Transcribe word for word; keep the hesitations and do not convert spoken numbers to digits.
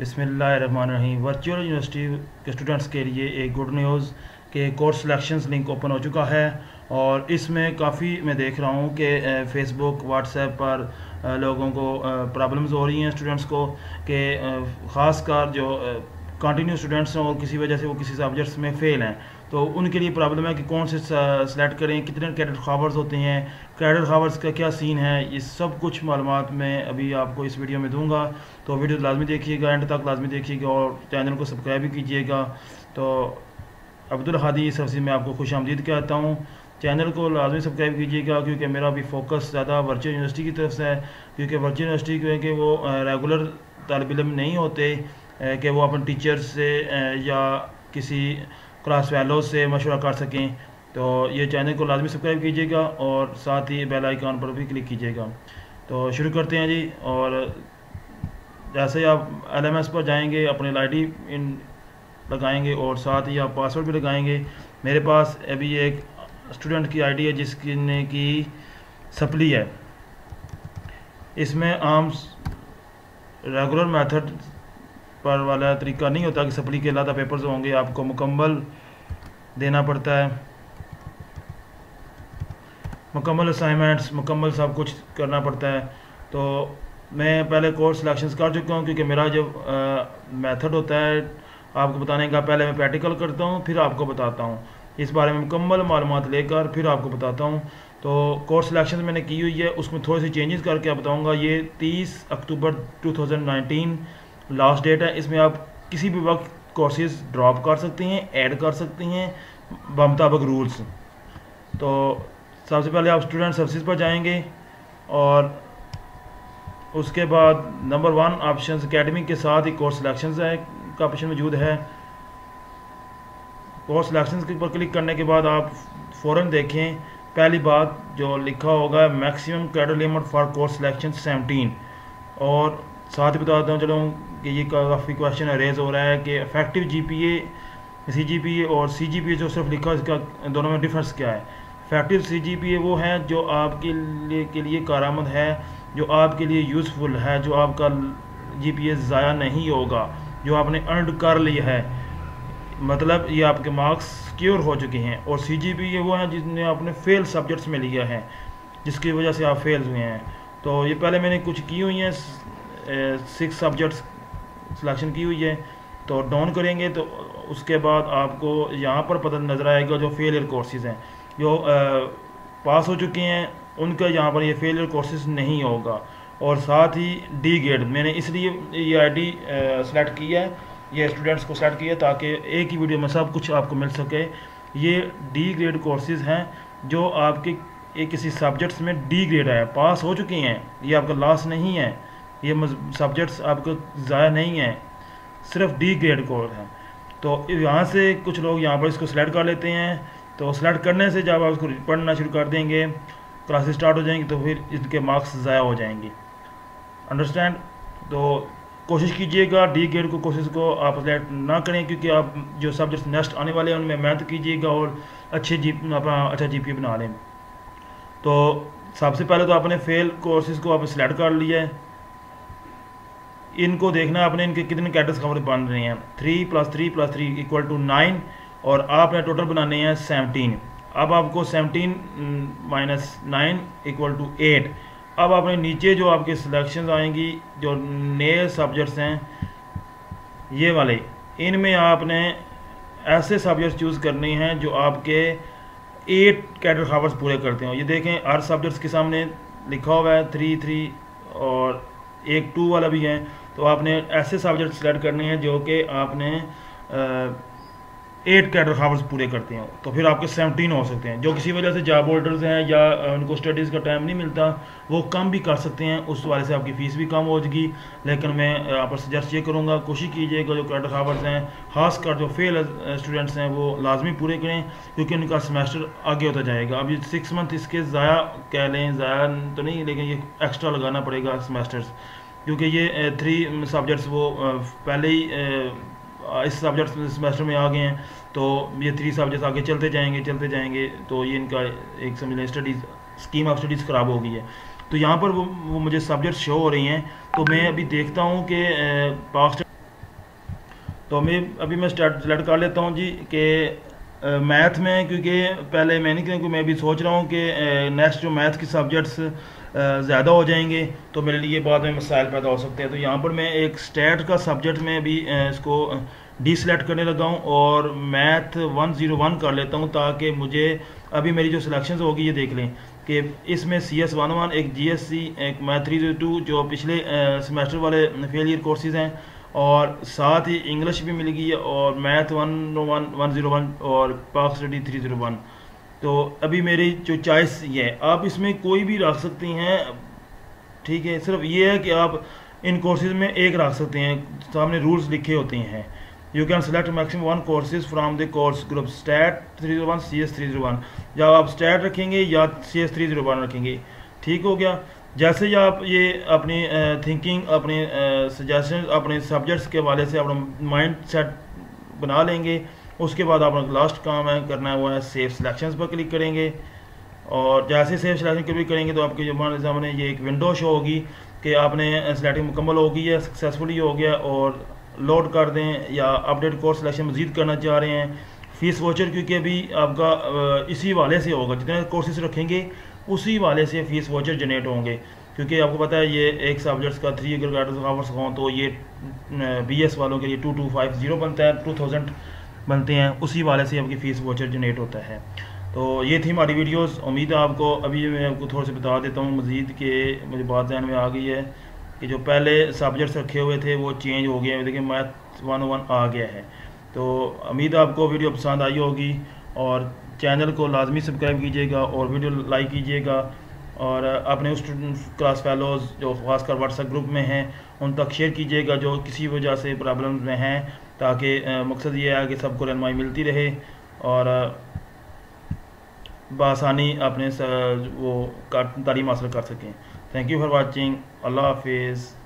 बिस्मिल्लाहिर्रहमानिर्रहीम। Virtual university के students के लिए एक गुड न्यूज़ के कोर्स सिलेक्शंस लिंक ओपन हो चुका है और इसमें काफ़ी मैं देख रहा हूँ कि फ़ेसबुक व्हाट्सएप पर लोगों को प्रॉब्लम्स हो रही हैं स्टूडेंट्स को कि ख़ासकर जो कंटिन्यू स्टूडेंट्स हैं और किसी वजह से वो किसी सब्जेक्ट्स में फ़ेल हैं तो उनके लिए प्रॉब्लम है कि कौन से सेलेक्ट करें, कितने क्रेडिट हावर्स होते हैं, क्रेडिट हावर्स का क्या सीन है। ये सब कुछ मालूमात मैं अभी आपको इस वीडियो में दूंगा, तो वीडियो लाजमी देखिएगा, एंड तक लाजमी देखिएगा और चैनल को सब्सक्राइब भी कीजिएगा। तो अब्दुल हादी सरसी मैं आपको खुश आमदीद कहता हूँ। चैनल को लाजमी सब्सक्राइब कीजिएगा क्योंकि मेरा भी फोकस ज़्यादा वर्चुअल यूनिवर्सिटी की तरफ से है, क्योंकि वर्चुअल यूनिवर्सिटी के वो रेगुलर तालिब इल्म नहीं होते कि वो अपने टीचर्स से या किसी क्लास फेलोज से मशवरा कर सकें। तो ये चैनल को लाजमी सब्सक्राइब कीजिएगा और साथ ही बेल आइकन पर भी क्लिक कीजिएगा। तो शुरू करते हैं जी। और जैसे ही आप एल एम एस पर जाएंगे अपने आई डी इन लगाएंगे और साथ ही आप पासवर्ड भी लगाएंगे। मेरे पास अभी एक स्टूडेंट की आईडी है जिसकी ने की सप्ली है। इसमें आम रेगुलर मेथड पर वाला तरीका नहीं होता कि सप्ली के अलावा पेपर्स होंगे, आपको मुकम्मल देना पड़ता है, मुकम्मल असाइनमेंट्स, मुकम्मल सब कुछ करना पड़ता है। तो मैं पहले कोर्स सिलेक्शंस कर चुका हूँ क्योंकि मेरा जो मेथड होता है आपको बताने का, पहले मैं प्रैक्टिकल करता हूँ फिर आपको बताता हूँ, इस बारे में मुकम्मल मालूमात लेकर फिर आपको बताता हूँ। तो कोर्स सिलेक्शन मैंने की हुई है, उसमें थोड़ी सी चेंजेस करके आप बताऊँगा। ये तीस October two thousand nineteen last date है। इसमें आप किसी भी वक्त कोर्सेज ड्रॉप कर सकते हैं, ऐड कर सकते हैं बमुताबिक रूल्स। तो सबसे पहले आप स्टूडेंट सर्विसेज पर जाएंगे और उसके बाद नंबर वन ऑप्शन एकेडमिक के साथ ही कोर्स सिलेक्शंस है का ऑप्शन मौजूद है। कोर्स सिलेक्शंस के ऊपर क्लिक करने के बाद आप फ़ौरन देखें पहली बात जो लिखा होगा maximum credit limit for course selection seventeen. और साथ ही बता देता हूँ चलो कि ये काफ़ी क्वेश्चन रेज हो रहा है कि इफेक्टिव जीपीए, सीजीपीए और सीजीपीए जो सिर्फ लिखा है इसका दोनों में डिफरेंस क्या है। इफेक्टिव सीजीपीए वो है जो आपके लिए के लिए कारामद है, जो आपके लिए यूज़फुल है, जो आपका जीपीए ज़ाया नहीं होगा, जो आपने अर्न कर लिया है, मतलब ये आपके मार्क्स सिक्योर हो चुके हैं। और सीजीपीए वो है जिसने आपने फेल सब्जेक्ट्स में लिया है, जिसकी वजह से आप फेल हुए हैं। तो ये पहले मैंने कुछ की हुई हैं, सिक्स सब्जेक्ट्स सिलेक्शन की हुई है। तो डाउन करेंगे तो उसके बाद आपको यहाँ पर पता नज़र आएगा जो फेलियर कोर्सेज़ हैं, जो आ, पास हो चुके हैं उनका यहाँ पर ये फेलियर कोर्सेज़ नहीं होगा। और साथ ही डी ग्रेड मैंने इसलिए ये आई डी सेलेक्ट किया है, ये स्टूडेंट्स को सेलेक्ट किया ताकि एक ही वीडियो में सब कुछ आपको मिल सके। ये डी ग्रेड कोर्सेज़ हैं जो आपके एक किसी सब्जेक्ट्स में डी ग्रेड है, पास हो चुके हैं, ये आपका लॉस नहीं है, ये सब्जेक्ट्स आपको ज़ाया नहीं है, सिर्फ डी ग्रेड कोर्स है। तो यहाँ से कुछ लोग यहाँ पर इसको सेलेक्ट कर लेते हैं। तो सेलेक्ट करने से जब आप इसको पढ़ना शुरू कर देंगे, क्लासेस स्टार्ट हो जाएंगी, तो फिर इनके मार्क्स ज़ाया हो जाएंगे। अंडरस्टैंड। तो कोशिश कीजिएगा डी ग्रेड को कोर्सेज को आप सेलेक्ट ना करें, क्योंकि आप जो सब्जेक्ट्स नेक्स्ट आने वाले हैं उनमें मेहनत कीजिएगा और अच्छे जी अपना अच्छा जी पी बना लें। तो सबसे पहले तो आपने फेल कोर्सेज को आप सेलेक्ट कर लिया है, इनको देखना है आपने इनके कितने कैटेगरीज कवर बन रहे हैं। Three plus three plus three equal to nine और आपने टोटल बनाने हैं सेवनटीन। अब आपको seventeen minus nine equal to eight. अब आपने नीचे जो आपके सिलेक्शंस आएंगी, जो नए सब्जेक्ट्स हैं ये वाले, इनमें आपने ऐसे सब्जेक्ट्स चूज़ करने हैं जो आपके एट क्रेडिट हावर्स पूरे करते हो। ये देखें हर सब्जेक्ट्स के सामने लिखा हुआ है थ्री थ्री और एक टू वाला भी है। तो आपने ऐसे सब्जेक्ट सेलेक्ट करने हैं जो कि आपने एट क्रेडिट हावर्स पूरे करते हैं, तो फिर आपके सेवनटीन हो सकते हैं। जो किसी वजह से जॉब होल्डर्स हैं या उनको स्टडीज़ का टाइम नहीं मिलता, वो कम भी कर सकते हैं, उस वाले से आपकी फ़ीस भी कम हो जाएगी। लेकिन मैं आप सजेस्ट ये करूँगा, कोशिश कीजिएगा जो क्रेडिट हावर्स हैं खासकर जो फेल स्टूडेंट्स हैं वो लाजमी पूरे करें, क्योंकि उनका सेमेस्टर आगे होता जाएगा। अब ये सिक्स मंथ इसके ज़ाया कह लें, ज़ाया तो नहीं लेकिन ये एक्स्ट्रा लगाना पड़ेगा सेमेस्टर्स, क्योंकि ये थ्री सब्जेक्ट्स वो पहले ही इस सब्जेक्ट सेमेस्टर में आ गए हैं, तो ये थ्री सब्जेक्ट्स आगे चलते जाएंगे चलते जाएंगे तो ये इनका एक समझ लें स्टडीज़ स्कीम ऑफ स्टडीज़ ख़राब हो गई है। तो यहाँ पर वो, वो मुझे सब्जेक्ट शो हो रही हैं। तो मैं अभी देखता हूँ कि पास्ट तो मैं अभी मैं स्टार्ट सेलेक्ट कर लेता हूँ जी कि मैथ में, क्योंकि पहले मैंने क्योंकि मैं भी सोच रहा हूँ कि नेक्स्ट जो मैथ की सब्जेक्ट्स ज़्यादा हो जाएंगे तो मेरे लिए बाद में मसाइल पैदा हो सकते हैं। तो यहाँ पर मैं एक स्टेट का सब्जेक्ट में भी इसको डी सेलेक्ट करने लगा हूँ और मैथ वन ज़ीरो वन कर लेता हूँ, ताकि मुझे अभी मेरी जो सिलेक्शन होगी ये देख लें कि इसमें सी एस वन वन, एक जी एस सी, एक मैथ थ्री ज़ीरो टू जो पिछले सेमेस्टर वाले फेलियर कोर्सेज हैं, और साथ ही इंग्लिश भी मिल गई है, और math one one one zero one और Pak study three zero one. तो अभी मेरी जो चॉइस ये है, आप इसमें कोई भी रख सकती हैं, ठीक है। सिर्फ ये है कि आप इन कोर्सेज में एक रख सकते हैं, सामने रूल्स लिखे होते हैं। You can select maximum one courses from the course group stat three zero one, C S three zero one. या आप स्टैट रखेंगे या C S three zero one रखेंगे, ठीक हो गया। जैसे ही आप ये अपनी थिंकिंग, अपने सजेशन, अपने सब्जेक्ट्स के हवाले से अपना माइंड सेट बना लेंगे, उसके बाद अपना लास्ट काम है करना हुआ है सेव सिलेक्शंस पर क्लिक करेंगे। और जैसे सेव सिलेक्शन क्लिक करेंगे तो आपके जो सामने ये एक विंडो शो होगी कि आपने सेलेक्टिंग मुकम्मल हो गई है, सक्सेसफुली हो गया, और लोड कर दें या अपडेट कोर्स सिलेक्शन मजीद करना चाह रहे हैं। फीस वोचर क्योंकि अभी आपका इसी वाले से होगा, जितने कोर्सेज रखेंगे उसी वाले से फीस वोचर जनरेट होंगे, क्योंकि आपको पता है ये एक सब्जेक्ट्स का थ्री अगर आवर्स हों तो ये बी एस वालों के लिए टू टू फाइव ज़ीरो बनता है, टू थाउजेंड बनते हैं, उसी वाले से आपकी फ़ीस वोचर जनरेट होता है। तो ये थी हमारी वीडियोस। उम्मीद है आपको, अभी मैं आपको थोड़ा सा बता देता हूँ मज़ीद कि मुझे बात ध्यान में आ गई है कि जो पहले सब्जेक्ट्स रखे हुए थे वो चेंज हो गए हैं, देखिए मैथ वन वन आ गया है। तो उम्मीद है आपको वीडियो पसंद आई होगी, और चैनल को लाजमी सब्सक्राइब कीजिएगा और वीडियो लाइक कीजिएगा, और अपने उस क्लास फेलोज़ जो खासकर व्हाट्सएप ग्रुप में हैं उन तक शेयर कीजिएगा जो किसी वजह से प्रॉब्लम में हैं, ताकि मकसद ये है कि सबको रहनुमाई मिलती रहे और बआसानी अपने वो तालीम हासिल कर सकें। Thank you for watching. Allah हाफिज़।